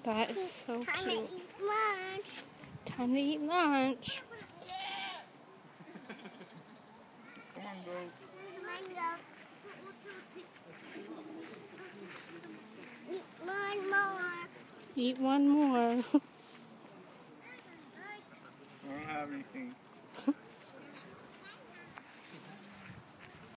That is so Time cute. to eat lunch. Time to eat lunch. Come on, go. Eat one more. Eat one more. I don't have anything.